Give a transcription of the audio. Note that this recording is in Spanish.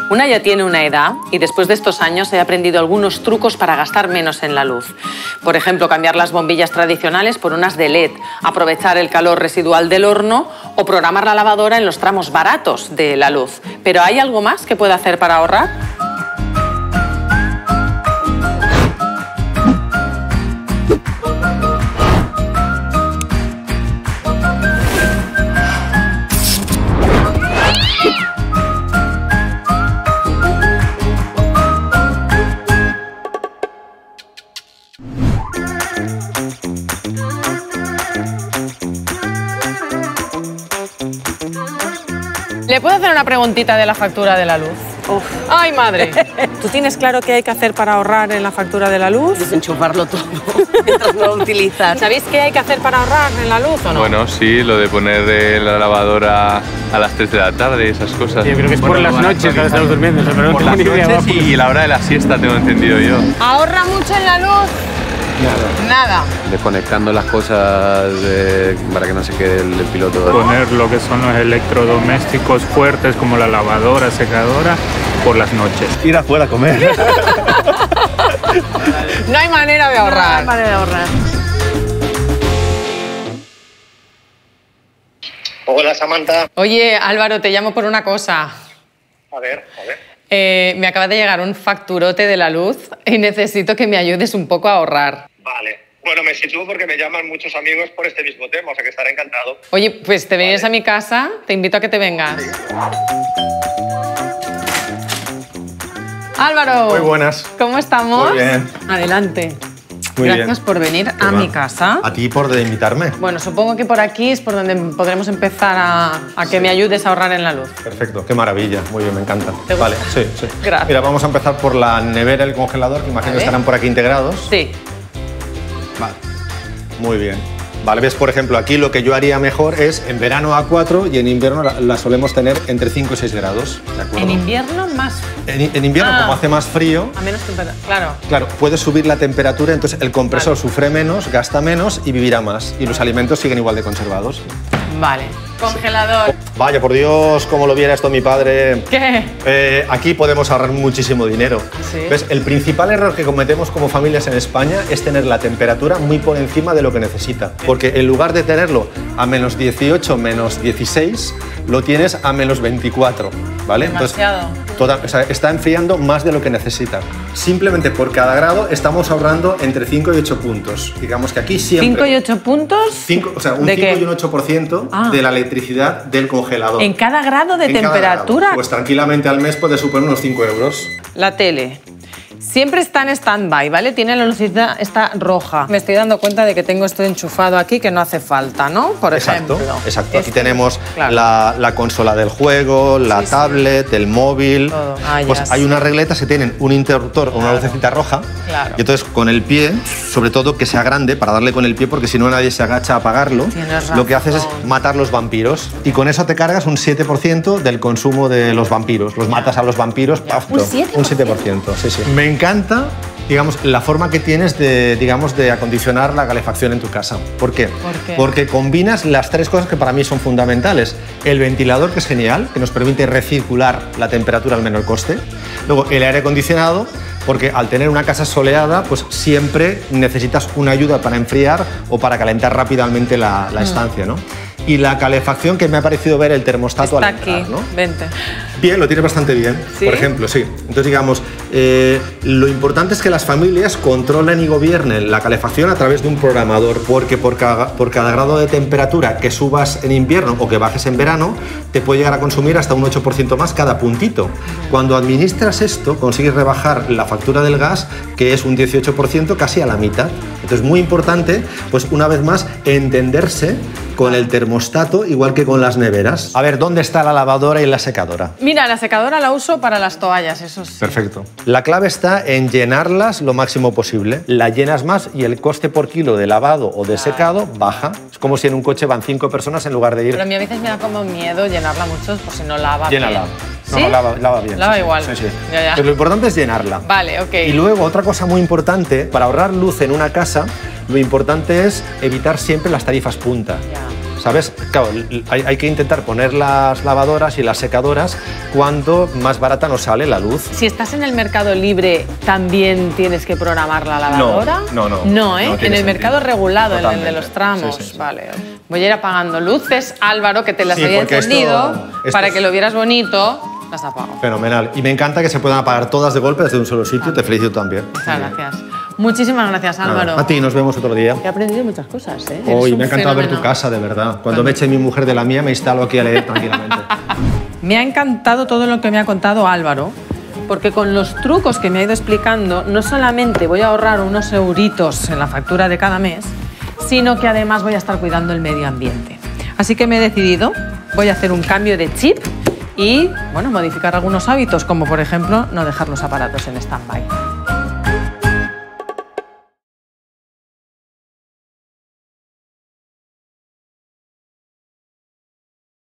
Una ya tiene una edad y después de estos años he aprendido algunos trucos para gastar menos en la luz. Por ejemplo, cambiar las bombillas tradicionales por unas de LED, aprovechar el calor residual del horno o programar la lavadora en los tramos baratos de la luz. ¿Pero hay algo más que pueda hacer para ahorrar? ¿Le puedo hacer una preguntita de la factura de la luz? Uf. ¡Ay, madre! ¿Tú tienes claro qué hay que hacer para ahorrar en la factura de la luz? Desenchufarlo todo mientras no lo utilizas. ¿Sabéis qué hay que hacer para ahorrar en la luz o no? Bueno, sí, lo de poner la lavadora a las 3 de la tarde y esas cosas. Yo creo que es por las noches cuando estamos durmiendo. Por las noches y la hora de la siesta tengo entendido yo. ¿Ahorra mucho en la luz? Nada. Desconectando las cosas para que no se quede el piloto. Poner lo que son los electrodomésticos fuertes como la lavadora, secadora, por las noches. Ir afuera a comer. No hay manera de ahorrar. No hay manera de ahorrar. Hola, Samantha. Oye, Álvaro, te llamo por una cosa. A ver. Me acaba de llegar un facturote de la luz y necesito que me ayudes un poco a ahorrar. Vale. Bueno, me sitúo porque me llaman muchos amigos por este mismo tema, o sea que estaré encantado. Oye, pues te vienes a mi casa, te invito a que te vengas. Sí. Álvaro. Muy buenas. ¿Cómo estamos? Muy bien. Adelante. Muy Gracias bien. por venir a mi casa. A ti por invitarme. Bueno, supongo que por aquí es por donde podremos empezar a que me ayudes a ahorrar en la luz. Perfecto, qué maravilla. Muy bien, me encanta. ¿Te gusta? Vale, sí. Gracias. Mira, vamos a empezar por la nevera y el congelador, que imagino que estarán por aquí integrados. Sí. Vale. Muy bien. Vale, ves, por ejemplo, aquí lo que yo haría mejor es en verano a 4 y en invierno la solemos tener entre 5 y 6 grados. ¿De acuerdo? En invierno más. En invierno, como hace más frío, A menos temperatura. Claro. claro, puedes subir la temperatura, entonces el compresor sufre menos, gasta menos y vivirá más. Y los alimentos siguen igual de conservados. Vale. Congelador. Vaya, por Dios, cómo lo viera esto mi padre. ¿Qué? Aquí podemos ahorrar muchísimo dinero. ¿Sí? ¿Ves? El principal error que cometemos como familias en España es tener la temperatura muy por encima de lo que necesita. Porque en lugar de tenerlo a menos 18, menos 16, lo tienes a menos 24. ¿Vale? Demasiado. Entonces, está enfriando más de lo que necesita. Simplemente por cada grado estamos ahorrando entre 5 y 8 puntos. Digamos que aquí siempre... ¿5 y 8 puntos? O sea, un 5 y un 8% de la electricidad del congelador. ¿En cada grado de En cada temperatura? grado. Pues tranquilamente al mes puede suponer unos 5 euros. La tele. Siempre está en stand-by, ¿vale? Tiene la lucecita esta roja. Me estoy dando cuenta de que tengo esto enchufado aquí que no hace falta, ¿no? Por ejemplo. Exacto. Aquí tenemos claro. la consola del juego, la tablet, el móvil. Todo. Pues hay unas regletas que tienen un interruptor o una lucecita roja. Claro. Y entonces con el pie, sobre todo que sea grande, para darle con el pie, porque si no nadie se agacha a apagarlo. Tienes Lo que haces es razón. matar los vampiros. Y con eso te cargas un 7% del consumo de los vampiros. Los matas a los vampiros. ¡paf! ¿Un 7%? Un 7%, sí. Me encanta, digamos, la forma que tienes de acondicionar la calefacción en tu casa. ¿Por qué? ¿Por qué? Porque combinas las tres cosas que para mí son fundamentales. El ventilador, que es genial, que nos permite recircular la temperatura al menor coste. Luego, el aire acondicionado, porque al tener una casa soleada, pues siempre necesitas una ayuda para enfriar o para calentar rápidamente la estancia, ¿no? Y la calefacción, que me ha parecido ver el termostato Está al entrar, aquí. ¿no? Vente. Bien, lo tienes bastante bien, ¿Sí? por ejemplo, sí. Entonces, digamos, lo importante es que las familias controlen y gobiernen la calefacción a través de un programador, porque por cada grado de temperatura que subas en invierno o que bajes en verano, te puede llegar a consumir hasta un 8% más cada puntito. Cuando administras esto, consigues rebajar la factura del gas, que es un 18%, casi a la mitad. Entonces, muy importante, pues una vez más, entenderse con el termostato, igual que con las neveras. A ver, ¿dónde está la lavadora y la secadora? Mira, la secadora la uso para las toallas, eso sí. Perfecto. La clave está en llenarlas lo máximo posible. La llenas más y el coste por kilo de lavado o de secado baja. Es como si en un coche van 5 personas en lugar de ir... Pero a mí a veces me da como miedo llenarla mucho por si no lava Llénala. bien. No, lava bien. Lava sí, igual. Sí. Ya. Pero lo importante es llenarla. Vale, ok. Y luego, otra cosa muy importante, para ahorrar luz en una casa, lo importante es evitar siempre las tarifas punta. Ya. ¿sabes? Claro, hay que intentar poner las lavadoras y las secadoras cuando más barata nos sale la luz. Si estás en el mercado libre, ¿también tienes que programar la lavadora? No, No, ¿eh? no en tiene el mercado sentido. regulado, en el de Totalmente. los tramos. Sí. Vale. Voy a ir apagando luces, Álvaro, que te las Sí, había porque encendido esto para es- que lo vieras bonito. Las apago. Fenomenal. Y me encanta que se puedan apagar todas de golpe desde un solo sitio. Te felicito también. Muchas gracias. Muchísimas gracias, Álvaro. Nada, a ti, nos vemos otro día. He aprendido muchas cosas, ¿eh? Eres Hoy un me ha encantado ver tu fenómeno. casa, de verdad. Cuando me eche mi mujer de la mía, me instalo aquí a leer tranquilamente. Me ha encantado todo lo que me ha contado Álvaro, porque con los trucos que me ha ido explicando, no solamente voy a ahorrar unos euritos en la factura de cada mes, sino que además voy a estar cuidando el medio ambiente. Así que me he decidido, voy a hacer un cambio de chip y, bueno, modificar algunos hábitos, como por ejemplo no dejar los aparatos en stand-by.